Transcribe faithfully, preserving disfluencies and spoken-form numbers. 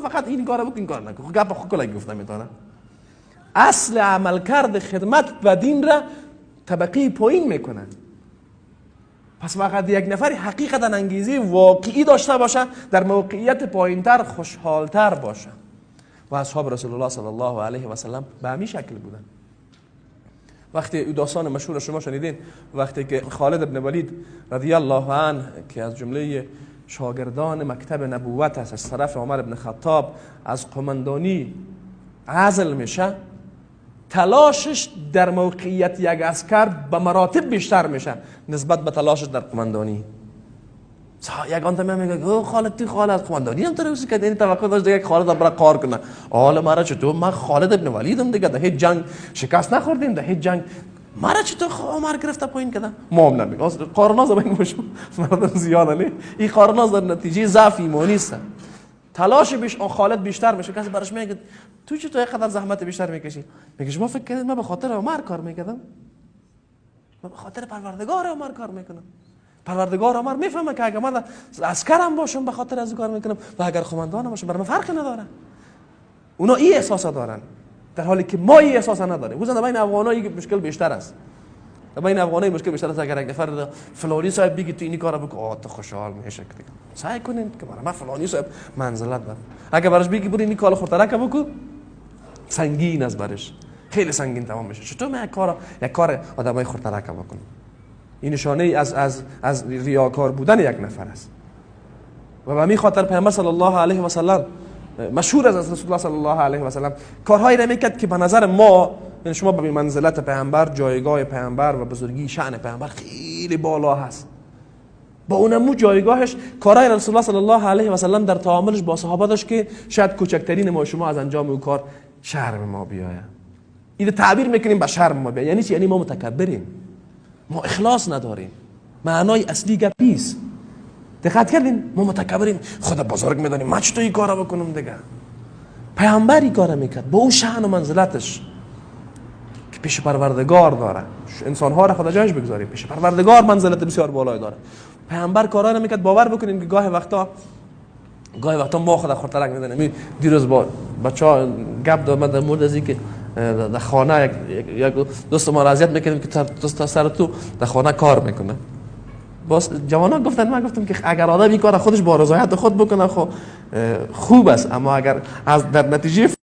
فقط این کارو بکن این کار نکن. خب گپ خود کلا گفتم میتونه. اصل عملکرد خدمت و دین را طبقه پایین میکنن. پس وقت یک نفر حقیقتا انگیزه واقعی داشته باشه در موقعیت پایینتر خوشحالتر باشه. و اصحاب رسول الله صلی الله علیه و سلم به همین شکل بودن. وقتی او داستان مشهور شما شنیدین، وقتی که خالد ابن ولید رضی الله عنه که از جمله شاگردان مکتب نبوت است از طرف عمر ابن خطاب از قماندانی عزل میشه، تلاشش در موقعیت یک عسکر به مراتب بیشتر میشه نسبت به تلاشش در قماندانی. یگان تا میگه او خالد تی خالد قماندانی هم تروسی که این توقع داشت دیگه خالد برای کار کنه. حالا مرا چطور؟ من خالد ابن ولیدم دیگه، در هیچ جنگ شکست نخوردیم، در هیچ جنگ مرا چطور عمر گرفته پایین کردن؟ ما هم نمیگم قارناز بین مشو مردم زیاده نه، این قارناز در نتیجه ضعف ایمانی است. تلاش بیش آن خالد بیشتر میشه. کسی برش میگه تو چطور اینقدر زحمت بیشتر میکشی؟ میگه شما فکر کردید من به خاطر عمر کار میکردم؟ من به خاطر پروردگار عمر کار میکنم. پروردگار عمر میفهمه که اگر من عسکرم باشم به خاطر از کار میکنم و اگر قماندانم باشم برام فرقی نداره. اونا این احساس دارن در حالی که ما این احساس نداریم. گفتن بین افغانایی مشکل بیشتر است. بین افغانایی مشکل بیشتر است. اگر یک نفر فلانی صاحب بگی تو این کارو بکن آ تو خوشحال میشه. سعی کنین که برام فلانی صاحب منزلت داره. اگر براش بگی برو این کارو خودترک بکن سنگین از برش خیلی سنگین تمام میشه. چطور من یک کار یک کار آدمای خودترک بکنم؟ این نشانه از از از ریاکار بودن یک نفر است. و به همین خاطر پیامبر صلی الله علیه و سلم مشهور از رسول الله صلی الله علیه و سلم کارهایی را میکرد که به نظر ما، یعنی شما به منزلت پیامبر، جایگاه پیامبر و بزرگی شأن پیامبر خیلی بالا هست، با اونمو جایگاهش کارهای رسول الله صلی الله علیه و سلم در تعاملش با صحابه داشت که شاید کوچکترین ما شما از انجام اون کار شرم ما بیاید. این تعبیر میکنیم به شرم ما بیاید. یعنی چی؟ یعنی ما متکبریم، ما اخلاص نداریم. معنای اصلی گپیست. دقت کردین؟ ما متکبریم، خدا بزرگ میدونیم من چطور این کارا بکنم دیگه. پیامبر این کارا میکرد با اون شأن و منزلتش که پیش پروردگار داره. انسان ها را خدا جایش بگذاریم، پیش پروردگار منزلت بسیار بالایی داره. پیامبر کارا میکرد. باور بکنین که گاهی وقتا گاهی وقتا ما خدا خاطرک میدونیم. دیروز با بچه‌ها گپ داد در مورد از اینکه در خانه یک دوست ما را اذیت میکنیم که دوست سر تو در خانه کار میکنه. باز جوانان گفتن، من گفتم که اگر آدم این کار خودش با رضایت خود بکنه خب خوب است، اما اگر از در نتیجه